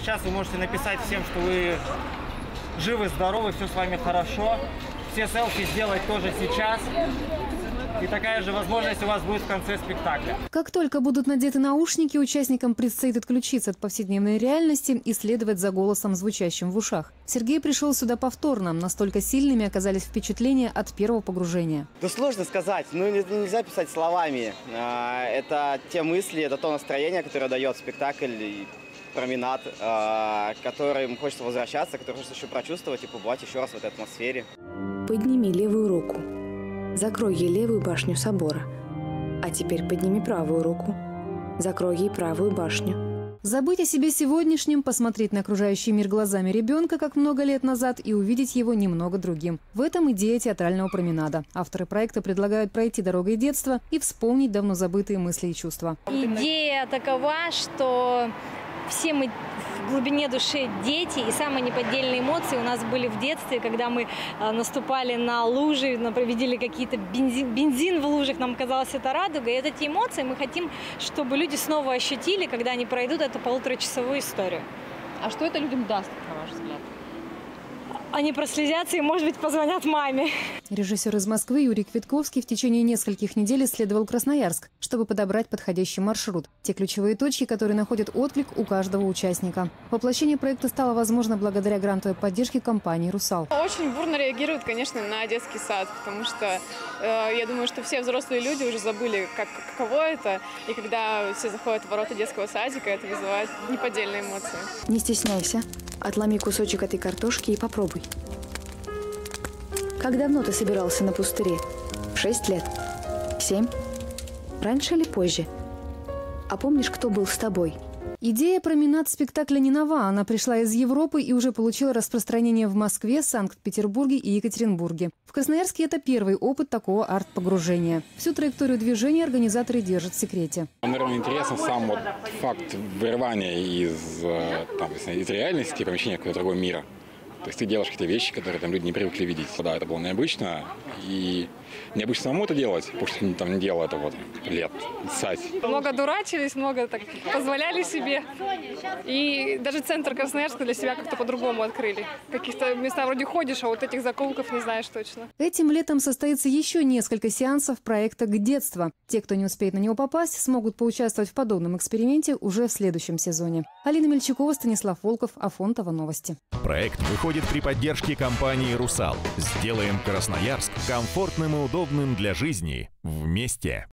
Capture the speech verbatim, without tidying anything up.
сейчас вы можете написать всем, что вы живы, здоровы, все с вами хорошо. Все селфи сделать тоже сейчас. И такая же возможность у вас будет в конце спектакля. Как только будут надеты наушники, участникам предстоит отключиться от повседневной реальности и следовать за голосом, звучащим в ушах. Сергей пришел сюда повторно. Настолько сильными оказались впечатления от первого погружения. Да сложно сказать. Ну, нельзя писать словами. Это те мысли, это то настроение, которое дает спектакль и променад, которым хочется возвращаться, который хочется еще прочувствовать и побывать еще раз в этой атмосфере. Подними левую руку. Закрой ей левую башню собора. А теперь подними правую руку. Закрой ей правую башню. Забыть о себе сегодняшнем, посмотреть на окружающий мир глазами ребенка, как много лет назад, и увидеть его немного другим. В этом идея театрального променада. Авторы проекта предлагают пройти дорогой детства и вспомнить давно забытые мысли и чувства. Идея такова, что все мы в глубине души дети, и самые неподдельные эмоции у нас были в детстве, когда мы наступали на лужи, видели какие-то бензин, бензин в лужах, нам казалось это радуга. И эти эмоции мы хотим, чтобы люди снова ощутили, когда они пройдут эту полуторачасовую историю. А что это людям даст, на ваш взгляд? Они прослезятся и, может быть, позвонят маме. Режиссер из Москвы Юрий Квитковский в течение нескольких недель исследовал Красноярск, чтобы подобрать подходящий маршрут. Те ключевые точки, которые находят отклик у каждого участника. Воплощение проекта стало возможно благодаря грантовой поддержке компании «Русал». Очень бурно реагируют, конечно, на детский сад, потому что э, я думаю, что все взрослые люди уже забыли, как, каково это. И когда все заходят в ворота детского садика, это вызывает неподдельные эмоции. Не стесняйся. Отломи кусочек этой картошки и попробуй. Как давно ты собирался на пустыре? Шесть лет? Семь? Раньше или позже? А помнишь, кто был с тобой? Идея променад спектакля не нова. Она пришла из Европы и уже получила распространение в Москве, Санкт-Петербурге и Екатеринбурге. В Красноярске это первый опыт такого арт-погружения. Всю траекторию движения организаторы держат в секрете. Наверное, интересен сам вот факт вырывания из, там, из реальности, помещения какого-то другого мира. То есть ты делаешь какие-то вещи, которые там люди не привыкли видеть. Да, это было необычно. И необычно самому это делать, потому что там не делал это вот лет, сать. Много дурачились, много так позволяли себе. И даже центр Красноярска для себя как-то по-другому открыли. В каких-то места вроде ходишь, а вот этих закоулков не знаешь точно. Этим летом состоится еще несколько сеансов проекта «К детству». Те, кто не успеет на него попасть, смогут поучаствовать в подобном эксперименте уже в следующем сезоне. Алина Мельчакова, Станислав Волков, Афонтово новости. Проект выходит при поддержке компании «Русал». Сделаем Красноярск комфортным и удобным для жизни. Вместе.